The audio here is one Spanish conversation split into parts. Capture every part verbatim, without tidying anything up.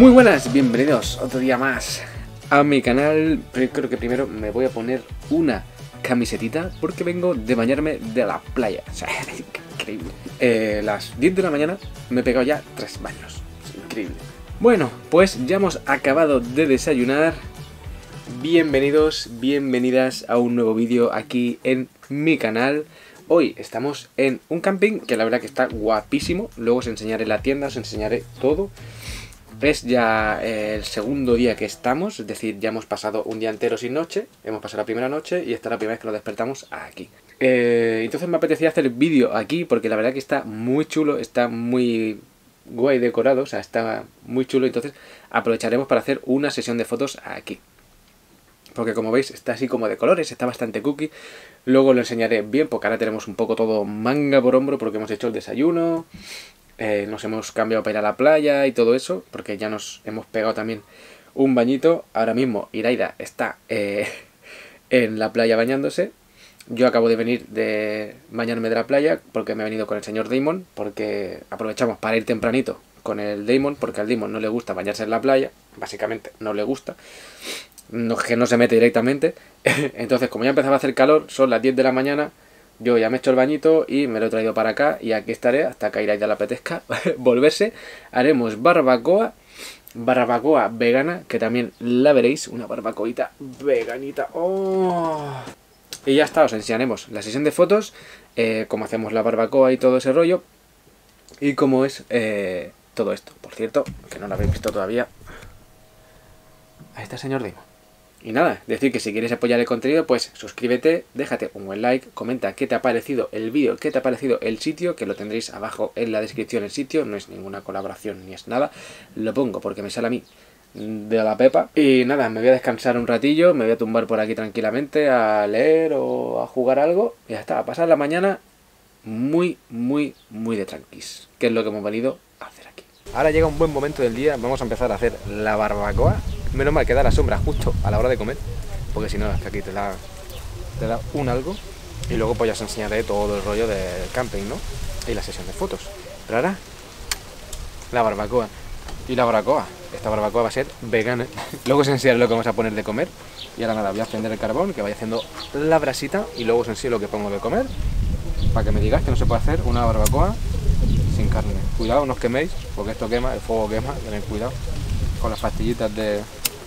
Muy buenas, bienvenidos otro día más a mi canal. Creo que primero me voy a poner una camisetita porque vengo de bañarme de la playa. O sea, increíble. Eh, las diez de la mañana me he pegado ya tres baños. Es increíble. Bueno, pues ya hemos acabado de desayunar. Bienvenidos, bienvenidas a un nuevo vídeo aquí en mi canal. Hoy estamos en un camping que la verdad que está guapísimo. Luego os enseñaré la tienda, os enseñaré todo. Es ya el segundo día que estamos, es decir, ya hemos pasado un día entero sin noche. Hemos pasado la primera noche y esta es la primera vez que nos despertamos aquí. Eh, entonces me apetecía hacer el vídeo aquí porque la verdad que está muy chulo, está muy guay decorado, o sea, está muy chulo. Entonces aprovecharemos para hacer una sesión de fotos aquí. Porque como veis está así como de colores, está bastante cookie. Luego lo enseñaré bien porque ahora tenemos un poco todo manga por hombro porque hemos hecho el desayuno. Eh, nos hemos cambiado para ir a la playa y todo eso, porque ya nos hemos pegado también un bañito. Ahora mismo Iraida está eh, en la playa bañándose. Yo acabo de venir de bañarme de la playa porque me he venido con el señor Damon, porque aprovechamos para ir tempranito con el Damon, porque al Damon no le gusta bañarse en la playa, básicamente no le gusta, no, que no se mete directamente. Entonces, como ya empezaba a hacer calor, son las diez de la mañana. Yo ya me he hecho el bañito y me lo he traído para acá y aquí estaré hasta que a Iraida le apetezca volverse. Haremos barbacoa, barbacoa vegana, que también la veréis, una barbacoita veganita. ¡Oh! Y ya está, os enseñaremos la sesión de fotos, eh, cómo hacemos la barbacoa y todo ese rollo, y cómo es eh, todo esto. Por cierto, que no lo habéis visto todavía, ahí está el señor Damon. Y nada, decir que si quieres apoyar el contenido, pues suscríbete, déjate un buen like, comenta qué te ha parecido el vídeo, qué te ha parecido el sitio, que lo tendréis abajo en la descripción el sitio, no es ninguna colaboración ni es nada, lo pongo porque me sale a mí de la pepa. Y nada, me voy a descansar un ratillo, me voy a tumbar por aquí tranquilamente a leer o a jugar algo, y ya está, a pasar la mañana muy, muy, muy de tranquis, que es lo que hemos venido a hacer aquí. Ahora llega un buen momento del día, vamos a empezar a hacer la barbacoa. Menos mal que da la sombra justo a la hora de comer, porque si no es que aquí te da, te da un algo. Y luego pues ya os enseñaré todo el rollo del camping, ¿no? Y la sesión de fotos. Pero ahora, la barbacoa. Y la barbacoa, esta barbacoa va a ser vegana. Luego os enseñaré lo que vamos a poner de comer. Y ahora nada, voy a encender el carbón, que vaya haciendo la brasita. Y luego os enseño lo que pongo de comer, para que me digáis que no se puede hacer una barbacoa sin carne. Cuidado, no os queméis, porque esto quema, el fuego quema, tened cuidado con las pastillitas de...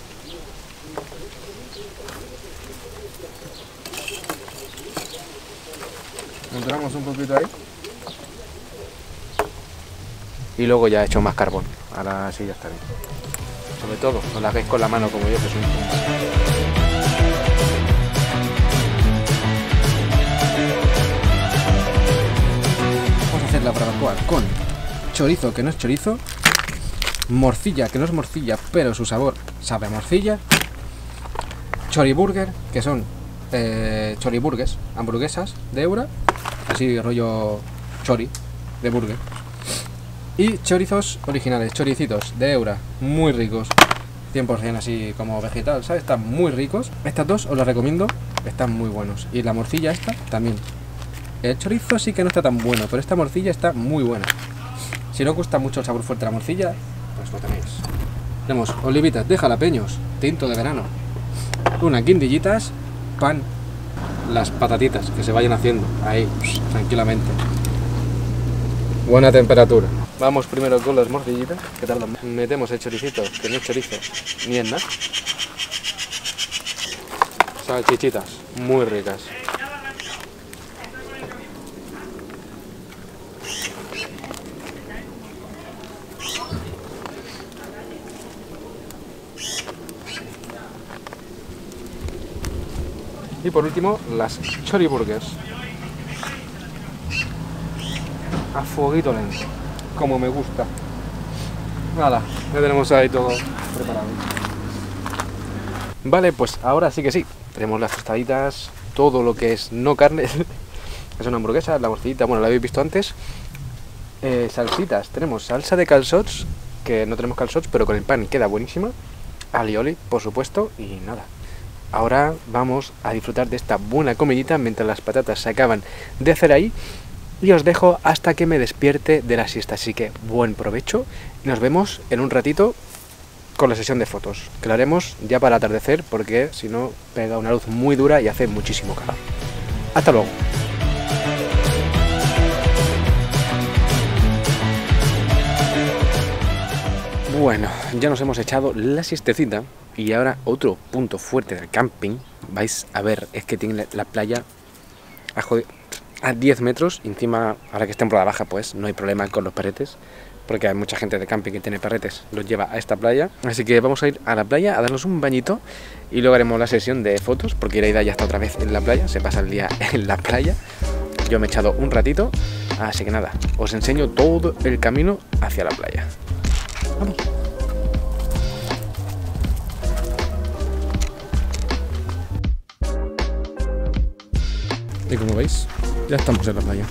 Entramos un poquito ahí. Y luego ya he hecho más carbón. Ahora sí ya está bien. Sobre todo, no la hagáis con la mano como yo, que soy un... Vamos a hacer la barbacoa con chorizo, que no es chorizo, morcilla, que no es morcilla, pero su sabor sabe a morcilla, choriburger, que son eh, choriburgues, hamburguesas de Eura, así rollo chori de burger, y chorizos originales, choricitos de Eura, muy ricos, cien por cien así como vegetal, ¿sabes? Están muy ricos. Estas dos os las recomiendo, están muy buenos. Y la morcilla esta también. El chorizo sí que no está tan bueno, pero esta morcilla está muy buena. Si no os gusta mucho el sabor fuerte de la morcilla, pues lo tenéis. Tenemos olivitas de jalapeños, tinto de verano, unas guindillitas, pan, las patatitas que se vayan haciendo ahí, tranquilamente. Buena temperatura. Vamos primero con las morcillitas, que tardan. Metemos el choricito, que no es chorizo, ni es nada. Salchichitas, muy ricas. Y por último, las choriburgers. A fueguito lento, como me gusta. Nada, ya tenemos ahí todo preparado. Vale, pues ahora sí que sí. Tenemos las tostaditas, todo lo que es no carne. Es una hamburguesa, la morcillita, bueno, la habéis visto antes. Eh, salsitas, tenemos salsa de calzots, que no tenemos calzots, pero con el pan queda buenísima. Alioli, por supuesto, y nada. Ahora vamos a disfrutar de esta buena comidita mientras las patatas se acaban de hacer ahí. Y os dejo hasta que me despierte de la siesta. Así que buen provecho y nos vemos en un ratito con la sesión de fotos, que lo haremos ya para atardecer porque si no pega una luz muy dura y hace muchísimo calor. Hasta luego. Bueno, ya nos hemos echado la siestecita y ahora otro punto fuerte del camping, vais a ver, es que tiene la playa a, a diez metros, y encima, ahora que está en temporada baja, pues no hay problema con los perretes, porque hay mucha gente de camping que tiene perretes, los lleva a esta playa, así que vamos a ir a la playa a darnos un bañito y luego haremos la sesión de fotos, porque Iraida ya está otra vez en la playa, se pasa el día en la playa, yo me he echado un ratito, así que nada, os enseño todo el camino hacia la playa. Vamos. Y como veis, ya estamos en la playa.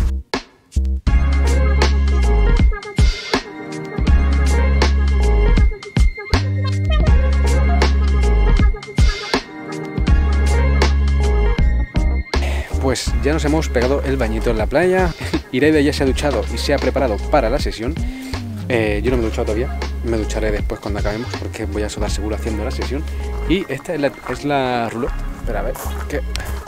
Pues ya nos hemos pegado el bañito en la playa. Iraida ya se ha duchado y se ha preparado para la sesión. Eh, yo no me he duchado todavía, me ducharé después cuando acabemos porque voy a sudar seguro haciendo la sesión. Y esta es la, es la roulotte. Espera, a ver, que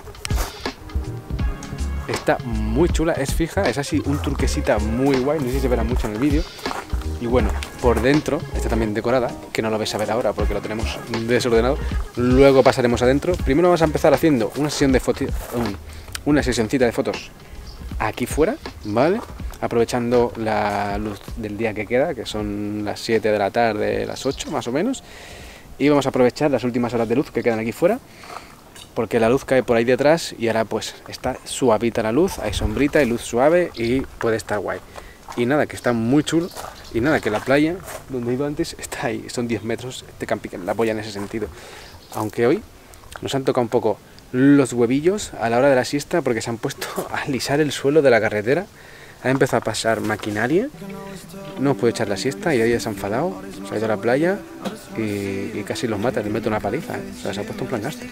está muy chula, es fija, es así un turquesita muy guay, no sé si se verá mucho en el vídeo. Y bueno, por dentro está también decorada, que no lo vais a ver ahora porque lo tenemos desordenado. Luego pasaremos adentro. Primero vamos a empezar haciendo una sesión de fotos, una sesioncita de fotos aquí fuera, ¿vale? Aprovechando la luz del día que queda, que son las siete de la tarde, las ocho más o menos. Y vamos a aprovechar las últimas horas de luz que quedan aquí fuera, porque la luz cae por ahí detrás y ahora pues está suavita la luz, hay sombrita y luz suave y puede estar guay. Y nada, que está muy chulo. Y nada, que la playa donde he ido antes está ahí, son diez metros de camping, la polla en ese sentido. Aunque hoy nos han tocado un poco los huevillos a la hora de la siesta porque se han puesto a lisar el suelo de la carretera. Ha empezado a pasar maquinaria, no os puedo echar la siesta y ahí se ha enfadado, se ha ido a la playa y, y casi los mata, les meto una paliza, ¿eh? O sea, se ha puesto un plan gasto.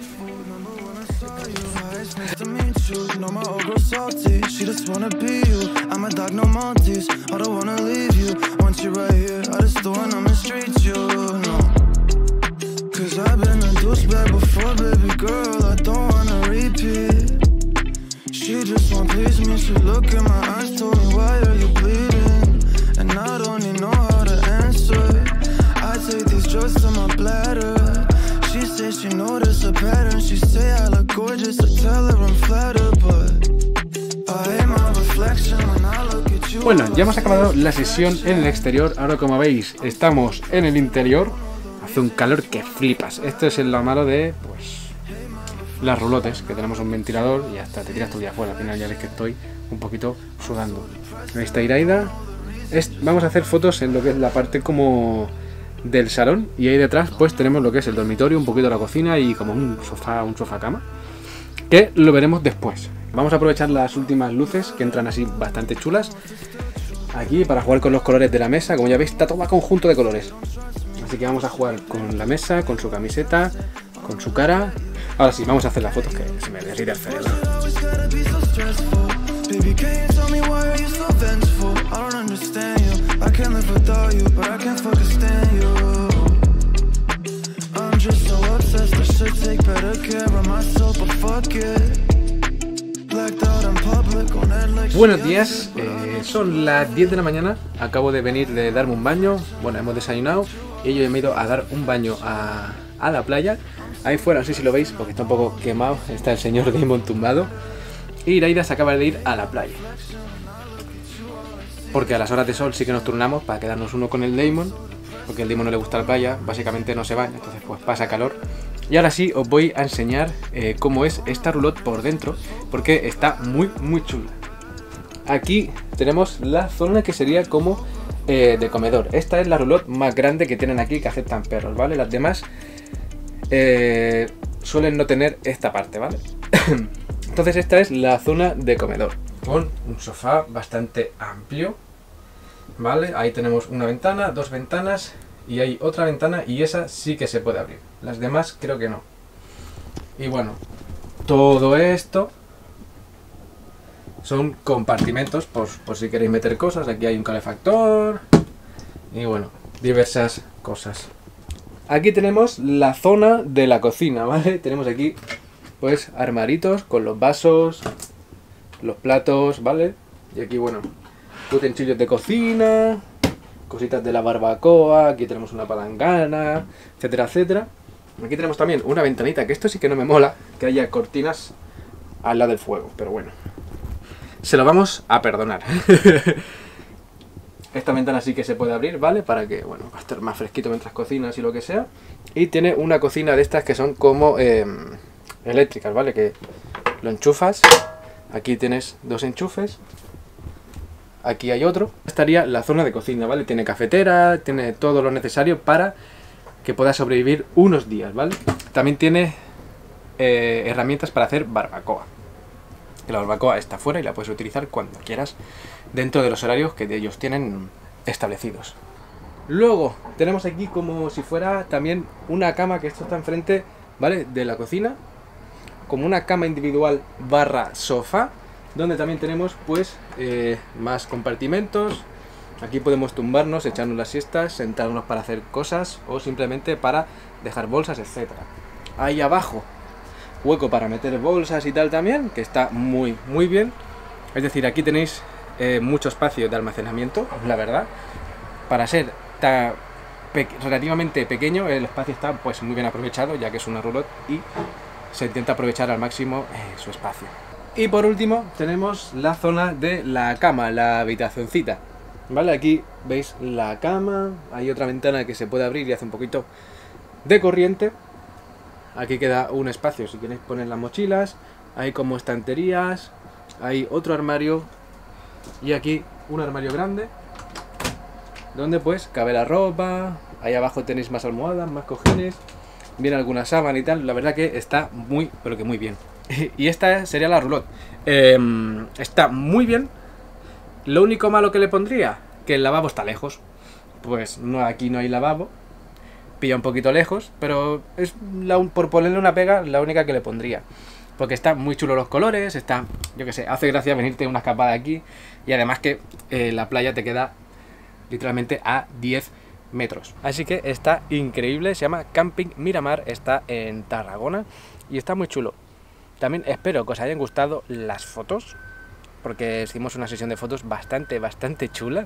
She just won't please me, she look in my eyes, told me why are you bleeding? And I don't even know how to answer. I take these drugs to my bladder. She says she noticed a pattern. She say I look gorgeous, I tell her I'm flattered, but I hate my reflection when I look at you. Bueno, ya hemos acabado la sesión en el exterior. Ahora, como veis, estamos en el interior. Hace un calor que flipas. Esto es lo malo de, pues, las roulottes, que tenemos un ventilador y hasta te tiras tu día afuera. Al final ya ves que estoy un poquito sudando. Ahí está Iraida. Es, vamos a hacer fotos en lo que es la parte como del salón y ahí detrás pues tenemos lo que es el dormitorio, un poquito la cocina y como un sofá, un sofá cama, que lo veremos después. Vamos a aprovechar las últimas luces que entran así bastante chulas aquí para jugar con los colores de la mesa. Como ya veis, está todo a conjunto de colores, así que vamos a jugar con la mesa, con su camiseta, con su cara. Ahora sí, vamos a hacer las fotos que se me derrite el cerebro. Buenos días, eh, son las diez de la mañana, acabo de venir de darme un baño, bueno, hemos desayunado y yo he ido a dar un baño a, a la playa. Ahí fuera, no sé si lo veis porque está un poco quemado, está el señor Damon tumbado. Y Iraida se acaba de ir a la playa, porque a las horas de sol sí que nos turnamos para quedarnos uno con el Damon, porque el Damon no le gusta la playa, básicamente no se baña, entonces pues pasa calor. Y ahora sí os voy a enseñar eh, cómo es esta roulotte por dentro, porque está muy muy chula. Aquí tenemos la zona que sería como eh, de comedor. Esta es la roulotte más grande que tienen aquí, que aceptan perros, ¿vale? Las demás eh, suelen no tener esta parte, ¿vale? Entonces esta es la zona de comedor, con un sofá bastante amplio, ¿vale? Ahí tenemos una ventana, dos ventanas y hay otra ventana y esa sí que se puede abrir. Las demás creo que no. Y bueno, todo esto son compartimentos por, por si queréis meter cosas. Aquí hay un calefactor y bueno, diversas cosas. Aquí tenemos la zona de la cocina, ¿vale? Tenemos aquí, pues, armaritos con los vasos, los platos, ¿vale? Y aquí, bueno, utensilios de cocina, cositas de la barbacoa, aquí tenemos una palangana, etcétera, etcétera. Aquí tenemos también una ventanita, que esto sí que no me mola, que haya cortinas al lado del fuego, pero bueno, se lo vamos a perdonar. Esta ventana sí que se puede abrir, ¿vale? Para que, bueno, va a estar más fresquito mientras cocinas y lo que sea. Y tiene una cocina de estas que son como eh, eléctricas, ¿vale? Que lo enchufas. Aquí tienes dos enchufes. Aquí hay otro. Estaría la zona de cocina, ¿vale? Tiene cafetera, tiene todo lo necesario para que pueda sobrevivir unos días, ¿vale? También tiene eh, herramientas para hacer barbacoa. Que la barbacoa está fuera y la puedes utilizar cuando quieras, dentro de los horarios que ellos tienen establecidos. Luego tenemos aquí como si fuera también una cama, que esto está enfrente, ¿vale? De la cocina, como una cama individual barra sofá, donde también tenemos pues eh, más compartimentos. Aquí podemos tumbarnos, echarnos las siestas, sentarnos para hacer cosas o simplemente para dejar bolsas, etcétera. Ahí abajo hueco para meter bolsas y tal también, que está muy muy bien. Es decir, aquí tenéis eh, mucho espacio de almacenamiento, la verdad. Para ser tan pe relativamente pequeño, el espacio está pues muy bien aprovechado, ya que es una roulotte y se intenta aprovechar al máximo eh, su espacio. Y por último tenemos la zona de la cama, la habitacioncita, ¿vale? Aquí veis la cama, hay otra ventana que se puede abrir y hace un poquito de corriente. Aquí queda un espacio si queréis poner las mochilas, hay como estanterías, hay otro armario y aquí un armario grande donde pues cabe la ropa. Ahí abajo tenéis más almohadas, más cojines, viene alguna sábana y tal. La verdad que está muy, pero que muy bien. Y esta sería la roulotte. Eh, está muy bien. Lo único malo que le pondría, que el lavabo está lejos. Pues no, aquí no hay lavabo. Pilla un poquito lejos, pero es la, por ponerle una pega, la única que le pondría. Porque está muy chulo los colores, está, yo que sé, hace gracia venirte una escapada aquí. Y además que eh, la playa te queda literalmente a diez metros. Así que está increíble, se llama Camping Miramar, está en Tarragona y está muy chulo. También espero que os hayan gustado las fotos, porque hicimos una sesión de fotos bastante, bastante chula.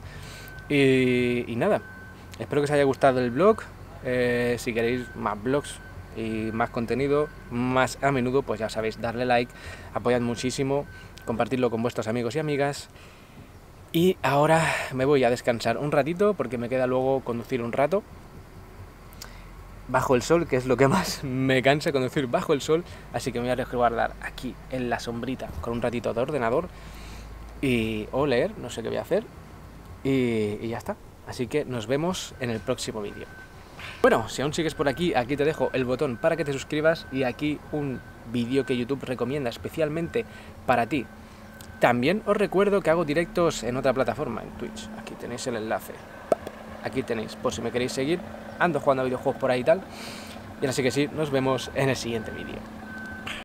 Y, y nada, espero que os haya gustado el vlog. Eh, si queréis más vlogs y más contenido, más a menudo, pues ya sabéis, darle like, apoyad muchísimo, compartirlo con vuestros amigos y amigas. Y ahora me voy a descansar un ratito, porque me queda luego conducir un rato bajo el sol, que es lo que más me cansa, conducir bajo el sol. Así que me voy a resguardar aquí en la sombrita con un ratito de ordenador y o leer, no sé qué voy a hacer, y, y ya está. Así que nos vemos en el próximo vídeo. Bueno, si aún sigues por aquí, aquí te dejo el botón para que te suscribas y aquí un vídeo que YouTube recomienda especialmente para ti. También os recuerdo que hago directos en otra plataforma, en Twitch. Aquí tenéis el enlace. Aquí tenéis, por si me queréis seguir. Ando jugando a videojuegos por ahí y tal. Y ahora sí que sí, nos vemos en el siguiente vídeo.